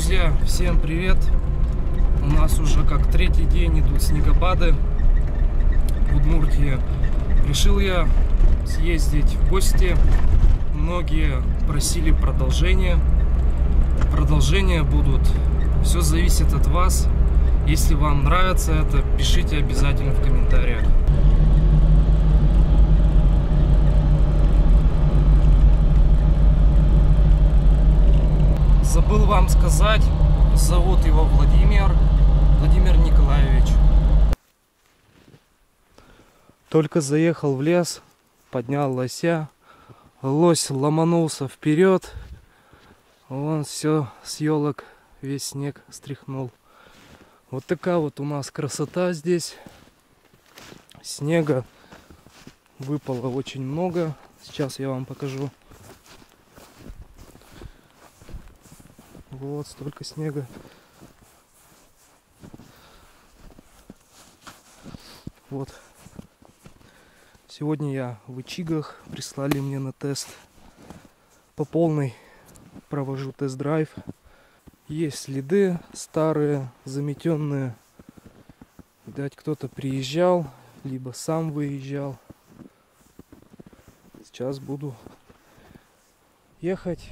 Друзья, всем привет! У нас уже как третий день идут снегопады в Удмуртии. Решил я съездить в гости. Многие просили продолжения. Продолжения будут. Все зависит от вас. Если вам нравится это, пишите обязательно в комментариях. Забыл вам сказать, зовут его Владимир Николаевич. Только заехал в лес, поднял лося, лось ломанулся вперед, он все с елок весь снег стряхнул. Вот такая вот у нас красота здесь. Снега выпало очень много. Сейчас я вам покажу. Вот столько снега. Вот. Сегодня я в Ичигах. Прислали мне на тест. По полной провожу тест-драйв. Есть следы старые, заметенные. Видать, кто-то приезжал, либо сам выезжал. Сейчас буду ехать.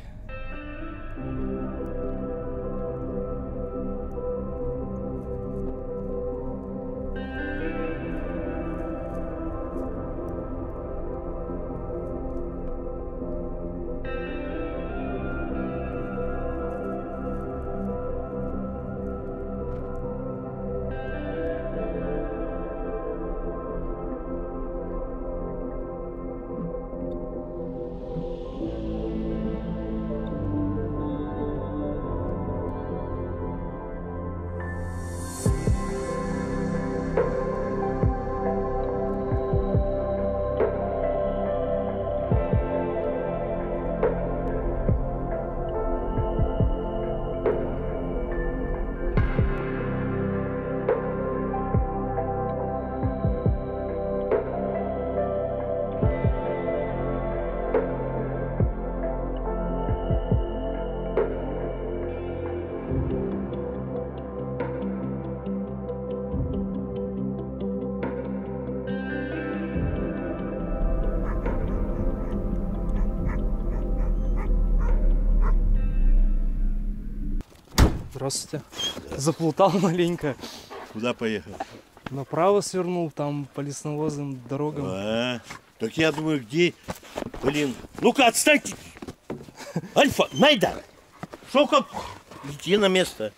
Здравствуйте. Заплутал маленько. Куда поехал? Направо свернул, там по лесновозным дорогам. Так я думаю, где... Блин, ну-ка отстаньте! Альфа, Найда! Шо как? Иди на место.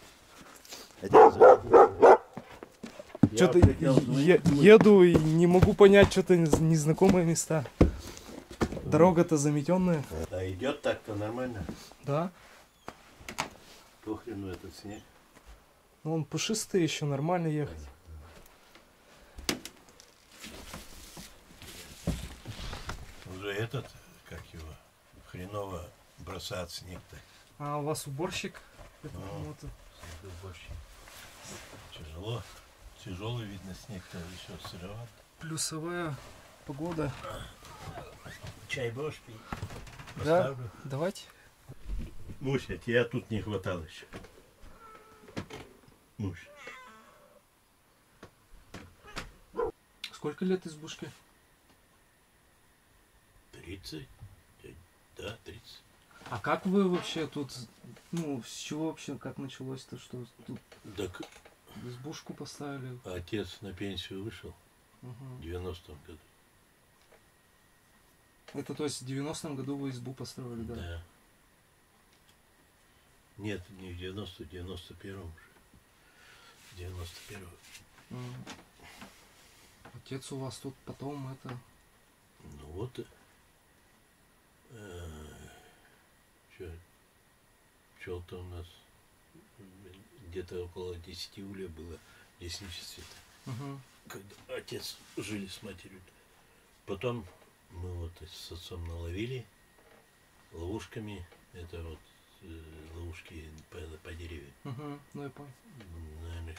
Что-то еду и не могу понять, что-то незнакомые места. Дорога-то заметенная. Да идет так-то нормально. Да. Похрену этот снег. Ну он пушистый, еще нормально ехать. Уже этот, как его, хреново бросает снег-то. А у вас уборщик? Уборщик. Тяжело. Тяжелый, видно, снег-то еще сыроват. Плюсовая погода. Чай будешь пить? Да, Поставлю. давайте. Муся, тебя тут не хватало еще. Муся. Сколько лет избушке? 30? Да, 30. А как вы вообще тут, ну, с чего вообще, как началось-то, что тут Так избушку поставили? отец на пенсию вышел в 90-м году. Это то есть в 90-м году вы избу построили, да? Да. Нет, не в 90-м, в 91-м уже. 91-м. Отец у вас тут потом это... Ну вот. Пчел-то у нас где-то около 10 ульев было в лесничестве-то. Когда отец жили с матерью. Потом мы вот с отцом наловили ловушками. Это вот ловушки по деревьям. Ну я понял. Наверное,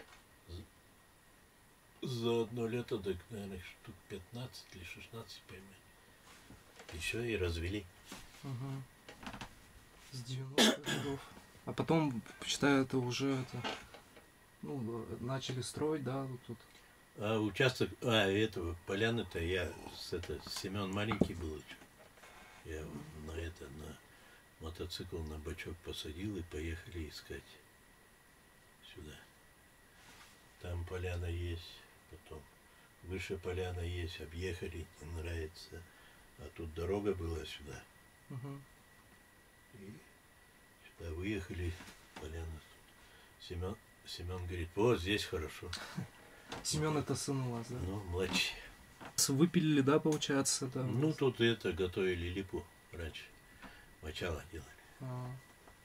за одно лето, так, наверное, штук 15 или 16 поймать. И все, и развели. С 90-х годов. А потом, считаю, это уже это, ну, начали строить, да, вот тут. А участок, этого поляны-то я Семен маленький был еще. Я на мотоцикл на бачок посадил и поехали искать сюда. Там поляна есть, потом выше поляна есть, объехали, не нравится. А тут дорога была сюда. Угу. И сюда выехали, поляна. Семен говорит, вот здесь хорошо. Семен это сын у вас, да? Ну, младший. Выпилили, да, получается? Да, ну, тут это готовили липу раньше. Мочало делали.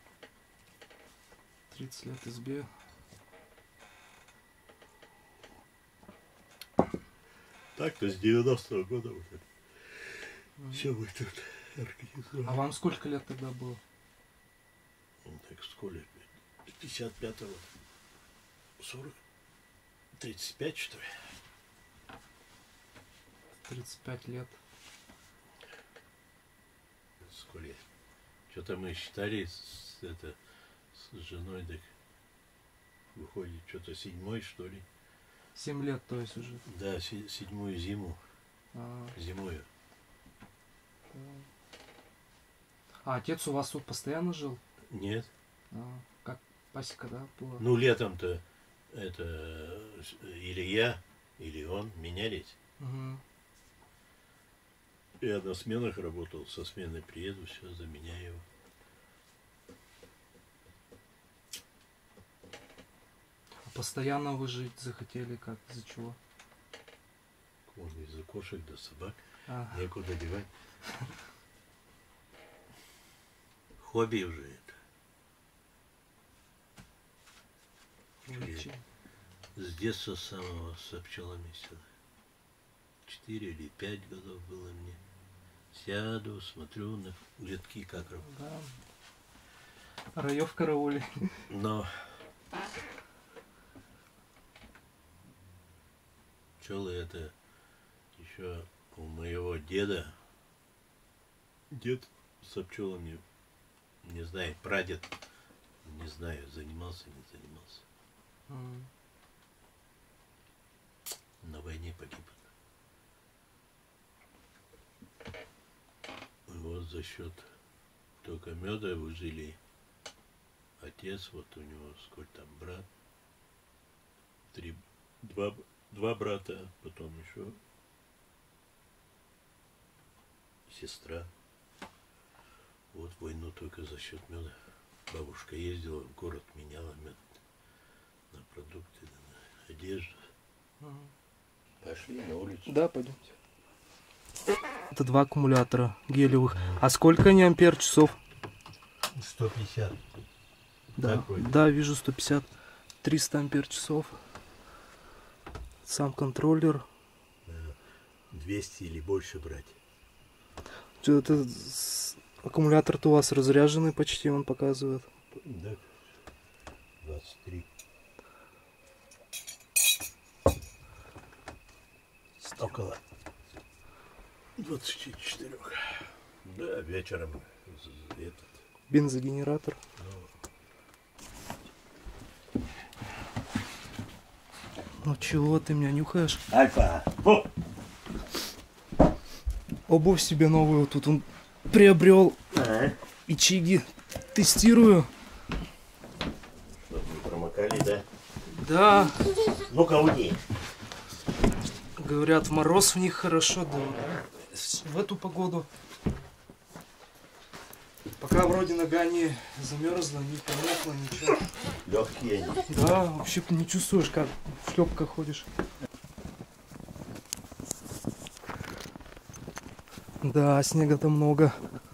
30 лет избе. Так-то с 90-го года уже. Все мы тут организовали. А вам сколько лет тогда было? Ну, так сколько? 55-го. 40? 35, что ли? 35 лет. Сколько? Что-то мы считали с женой, так выходит, что-то 7-й, что ли. 7 лет, то есть уже. Да, 7-ю зиму. Зимою. А отец у вас тут постоянно жил? Нет. Как пасека, да, была? Ну, летом-то это или я, или он менялись. Угу. Я на сменах работал, со смены приеду, все, заменяю его. А постоянно вы жить захотели как? Из-за чего? Из-за кошек до собак. Некуда девать. Хобби уже это. С детства самого с пчелами сюда. 4 или 5 годов было мне. Сяду, смотрю на летки как да. Раев караули. Но пчелы это еще у моего деда. Дед со пчелами, не знаю, прадед, не знаю, занимался, не занимался. На войне погиб. Вот за счет только меда выжили отец, вот у него сколько там брат, два брата, потом еще сестра. Вот войну только за счет меда. Бабушка ездила в город, меняла мед на продукты, на одежду. Пошли на улицу. Да, пойдемте. Это 2 аккумулятора гелевых. А сколько они ампер-часов? 150. Да, да, вижу 150. 300 ампер-часов. Сам контроллер. 200 или больше брать. Это аккумулятор-то у вас разряженный почти, он показывает. Да, 23. Около 24. Да, вечером этот. Бензогенератор. Ну чего ты меня нюхаешь? Альфа! Обувь себе новую тут он приобрел. Ичиги тестирую. Чтобы не промокали, да? Да. Ну-ка, уйди. Говорят, в мороз в них хорошо, да. В эту погоду. Пока вроде нога не замерзла, не помокла, ничего. Легкие они. Да, вообще не чувствуешь, как в шлепках ходишь. Да, снега-то много.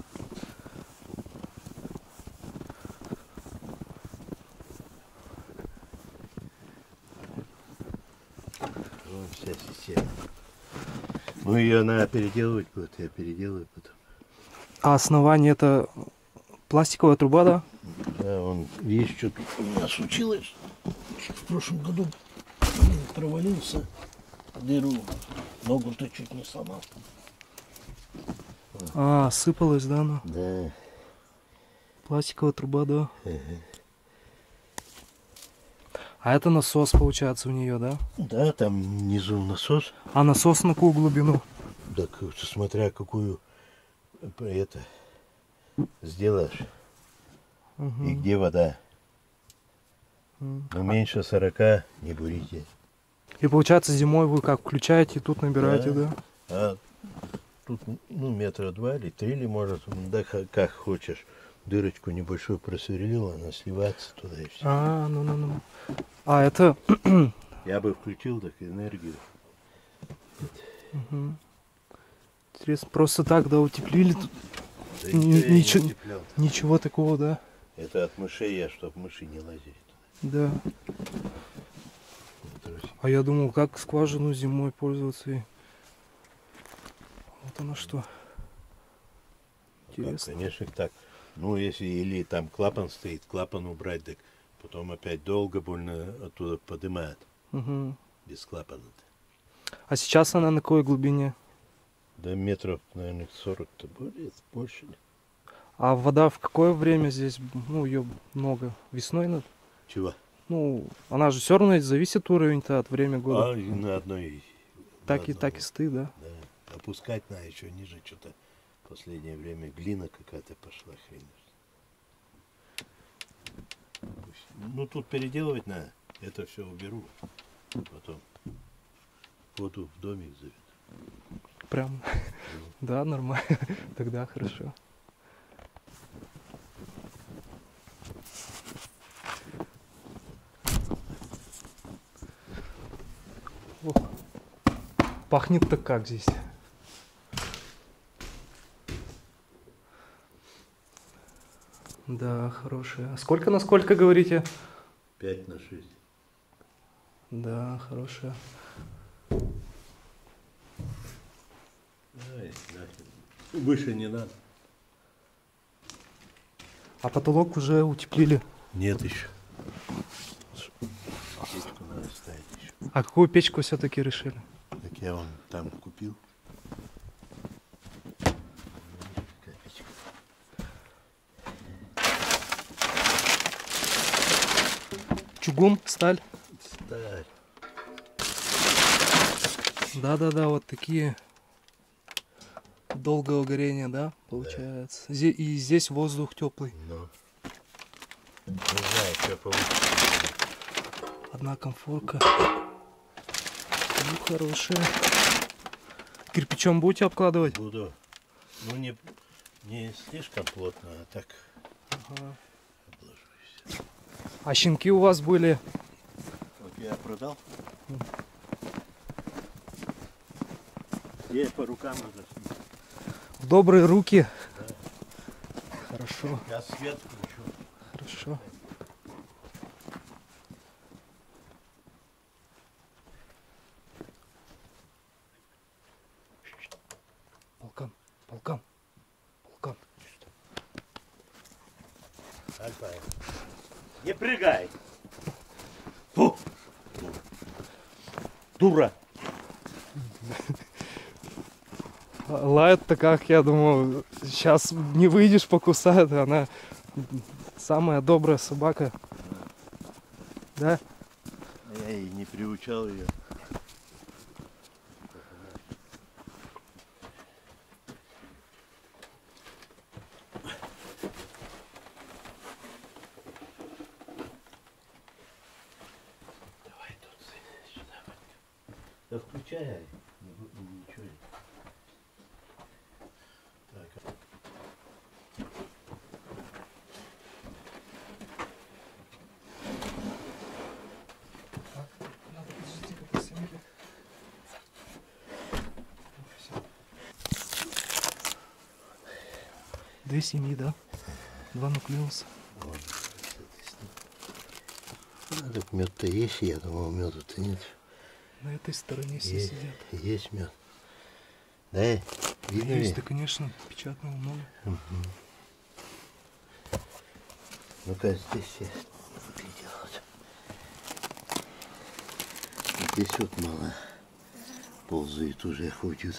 Вот вся система. Ну ее надо переделывать будет, я переделаю потом. А основание это пластиковая труба, да? Да, он, видишь, что у меня случилось. В прошлом году провалился в дыру, ногу-то чуть не сломал. А, сыпалась, да, ну? Да. Пластиковая труба, да. Ага. А это насос получается у нее, да? Да, там внизу насос. А насос на какую глубину? Так, смотря какую это сделаешь. Угу. И где вода. Но меньше 40 не бурите. И получается зимой вы как включаете, тут набираете, да? А тут, ну, метра 2 или 3, или может, да, как хочешь. Дырочку небольшую просверлил, она сливается туда и все. А, ну. А это... Я бы включил так энергию. Угу. Интересно, просто так, да, утеплили тут? Да Ничего, не утеплял. ничего такого, да? Это от мышей я, чтобы мыши не лазили. Да. А я думал, как скважину зимой пользоваться. И... Вот оно что. Интересно. Как, конечно, так. Ну, если или там клапан стоит, клапан убрать, так потом опять долго больно оттуда поднимает. Угу. Без клапана-то. А сейчас она на какой глубине? Да метров, наверное, 40-то будет, больше. А вода в какое время здесь? Ну, ее много. Весной надо? Чего? Ну, она же все равно зависит уровень-то от времени года. А, и на одной. Так и стоит, да? Да. Опускать надо еще ниже, что-то в последнее время глина какая-то пошла, хрень. Ну, тут переделывать надо. Это все уберу. Потом воду в домик заведу. Прям. Да, нормально. Тогда хорошо. Ох. Пахнет-то как здесь. Да, хорошая. А сколько на сколько говорите? 5 на 6. Да, хорошая. Ай, нахрен. Выше не надо. А потолок уже утеплили? Нет еще. Печку надо ставить еще. А какую печку все-таки решили? Так я вон там купил. Какая печка. Чугун, сталь? Сталь. Да, вот такие долгого горения, да, получается. Да. И здесь воздух теплый. Ну, не знаю, что получится. Одна комфорка. Ну, хорошая. Кирпичом будете обкладывать? Буду. Ну, не слишком плотно, а так. Ага. Обложусь. А щенки у вас были? Вот я продал. Ей по рукам надо. В добрые руки. Да. Хорошо. Я свет включу. Хорошо. Полкан. Альпа. Не прыгай. Фу. Дура. Лает-то как, я думаю, сейчас не выйдешь, покусает, она самая добрая собака. Да? Я и не приучал ее. Давай тут сюда. Да включай. Ничего не. Так. Две семьи, да? 2 нуклеуса. Так мед-то есть, я думал, меда-то нет. На этой стороне все есть, сидят. Есть мед. Да, видно Есть, ли? да, конечно, печатного много. Угу. Ну-ка, здесь я видел. Здесь вот мало ползает, уже ходит.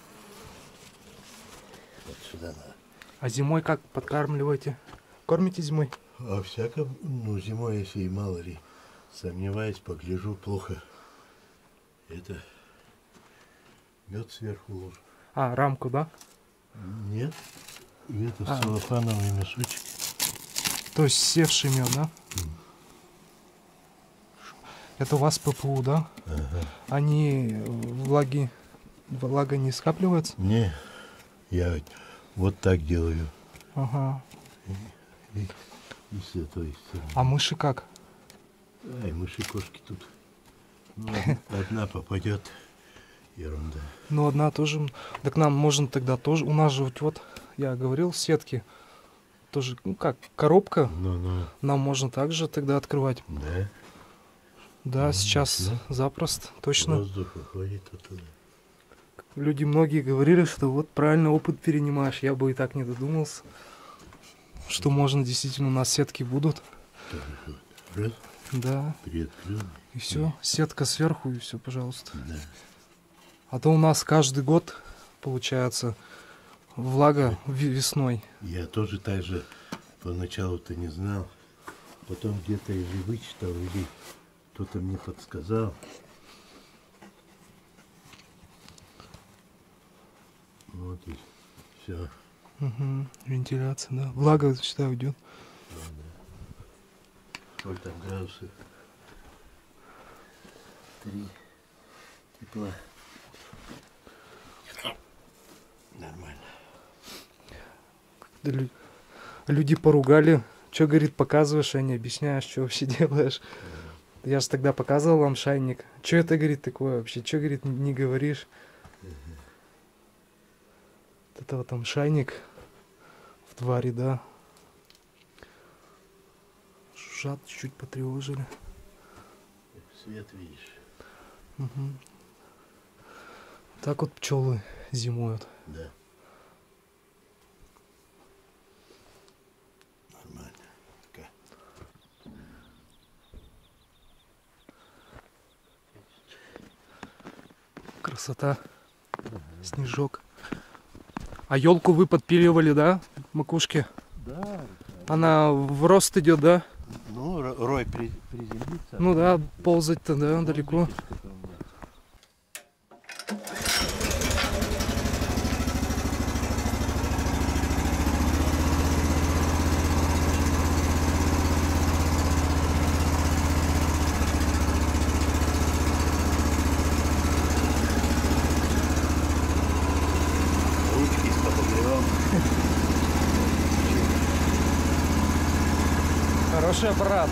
Вот сюда надо. А зимой как подкармливаете? Кормите зимой? А всяком, ну, зимой, если и мало ли, Сомневаюсь, погляжу плохо. Это мед сверху ложу. А, рамку, да? Нет. Это целлофановые мешочки. То есть севший мед, да? Это у вас ППУ, да? Ага. Они влага не скапливается? Не, я вот так делаю. Ага. И с этой стороны. А мыши как? Ай, мыши, кошки тут. Ну, одна попадет. Ерунда. Ну, одна тоже. Так нам можно тогда тоже. У нас же вот я говорил, сетки. Тоже, ну как, коробка. Ну. Нам можно также тогда открывать. Да. Да, Ну, сейчас да. запросто, точно. Воздух уходит оттуда. Люди многие говорили, что вот правильно опыт перенимаешь. Я бы и так не додумался, что можно действительно у нас сетки будут. Раз, Да. приоткрыл. И все, сетка сверху, и все, пожалуйста. Да. А то у нас каждый год получается влага весной. Я тоже так же поначалу-то не знал. Потом где-то или вычитал, или кто-то мне подсказал. Вот и все. Угу. Вентиляция, да. Влага, считаю, уйдет. Сколько там градусов? 3 тепла. Нормально. Да, люди поругали. Че, говорит, показываешь, а не объясняешь, что вообще делаешь. Я же тогда показывал вам шайник. Че это, говорит, такое вообще? Че, говорит, не говоришь? Вот это вот там шайник в 2 ряда. Жужжат, чуть-чуть потревожили. Свет видишь. Угу. Так вот пчелы зимуют. Да. Нормально. Такая. Красота. Снежок. А елку вы подпиливали, да? Макушки? Да. Она в рост идет, да? Ну, рой приземлится. Ну да, ползать-то, да, далеко. Ручки с подогревом. Хороший аппарат.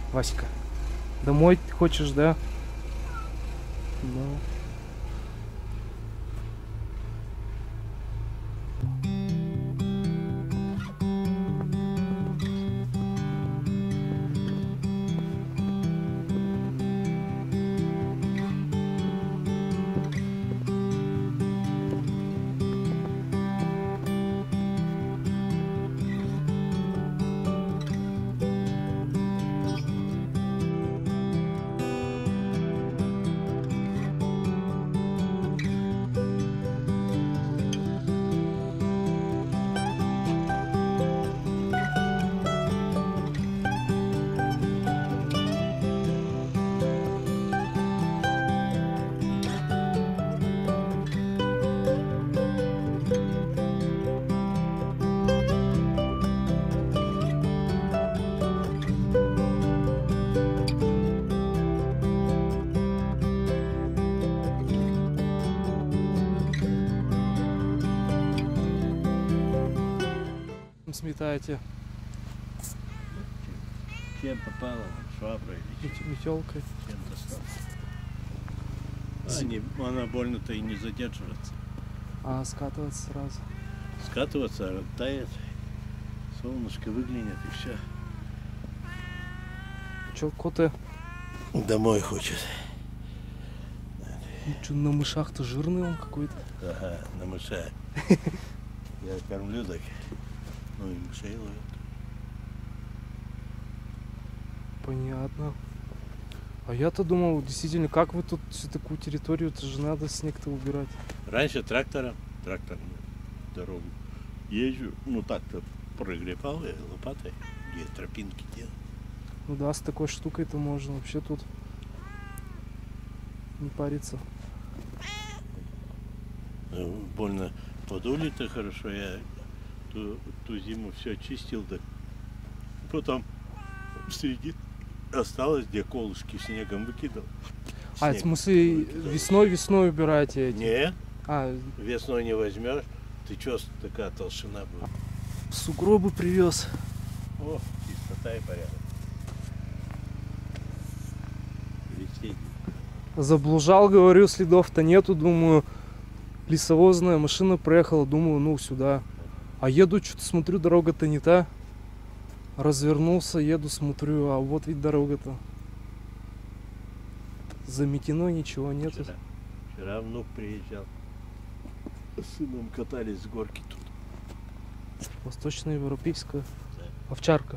Васька, домой хочешь, да? Ну. Сметаете Чем попало? Шваброй или метелкой. чем достал? Она больно-то и не задерживается. А скатываться сразу. Скатываться, тает, солнышко выглянет и все. Че, коты? Домой хочет. Че, на мышах-то жирный он какой-то. Ага, на мыша. Я кормлю так. Ну и мышей ловят. Понятно. А я-то думал, действительно, как вы тут всю такую территорию, это же надо снег-то убирать. Раньше трактором дорогу езжу, ну так-то прогребал я лопатой, где тропинки делал. Ну да, с такой штукой-то можно вообще тут не париться. Ну, больно подули-то хорошо, я ту зиму все чистил, да потом среди осталось, где колышки снегом выкидал. А, в смысле, весной убираете эти? Нет, А, весной не возьмешь, ты чё, такая толщина была. сугробы привез. О, чистота и порядок. Весенний. Заблужал, говорю, следов-то нету, думаю, лесовозная машина проехала, думаю, ну сюда. А еду, что-то смотрю, дорога-то не та. Развернулся, еду, смотрю, а вот ведь дорога-то. Заметено, ничего нету. Вчера внук приезжал. С сыном катались с горки тут. Восточноевропейская. Да. Овчарка.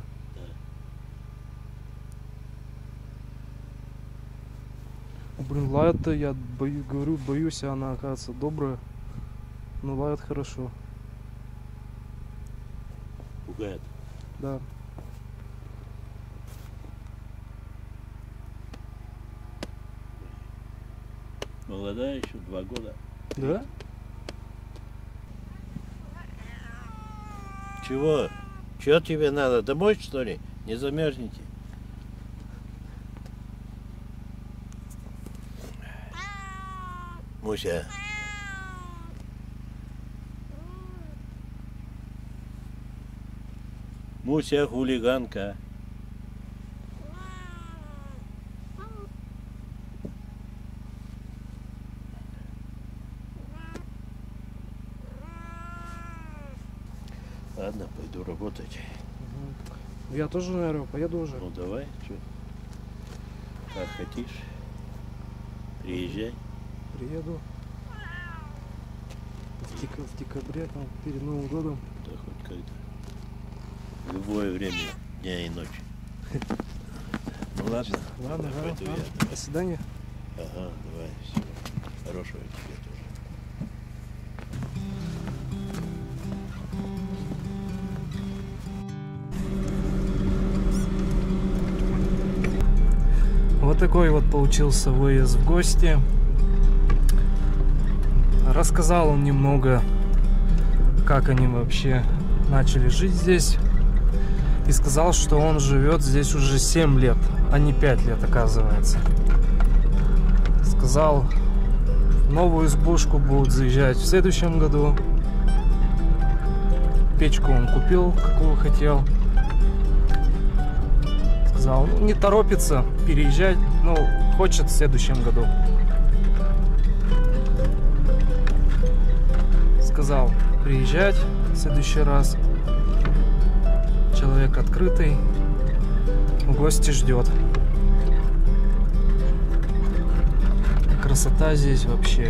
Да. Блин, лает-то, я говорю, боюсь, а она, оказывается, добрая. Но лает хорошо. Пугает. Да. Молодая еще, 2 года. Да? Чего? Чего тебе надо? Домой, что ли? Не замерзните. Муся. Муся хулиганка. Ладно, пойду работать. Я тоже, наверное, поеду уже. Ну давай, что? Как хотишь. Приезжай. Приеду. В декабре, там, перед Новым годом. Да хоть когда. В любое время дня и ночи. Ну ладно. Ладно, пойду ладно. я. До свидания. Ага, давай, все. Хорошего тебе тоже. Вот такой вот получился выезд в гости. Рассказал он немного, как они вообще начали жить здесь. И сказал, что он живет здесь уже 7 лет, а не 5 лет, оказывается. Сказал, в новую избушку будут заезжать в следующем году. Печку он купил, какую хотел. сказал, ну, не торопится переезжать, но хочет в следующем году. Сказал приезжать в следующий раз. Человек открытый, в гости ждет. Красота здесь вообще.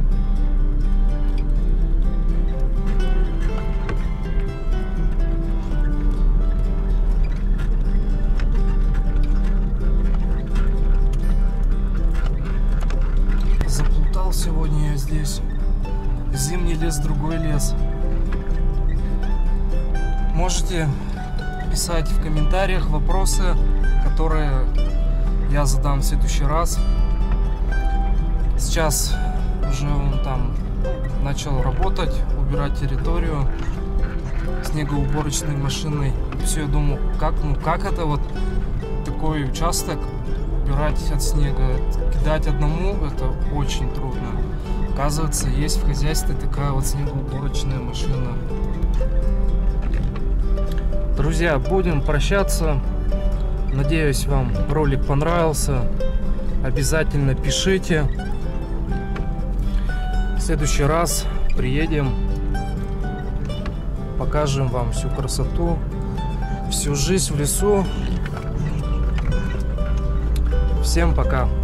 Заплутал сегодня я здесь. Зимний лес, другой лес. Можете писать в комментариях вопросы, которые я задам в следующий раз. Сейчас уже он там начал работать, убирать территорию снегоуборочной машиной. Все, я думаю, как это вот такой участок убирать от снега, кидать одному, это очень трудно. Оказывается, есть в хозяйстве такая вот снегоуборочная машина. Друзья, будем прощаться. Надеюсь, вам ролик понравился. Обязательно пишите. В следующий раз приедем, покажем вам всю красоту, всю жизнь в лесу. Всем пока!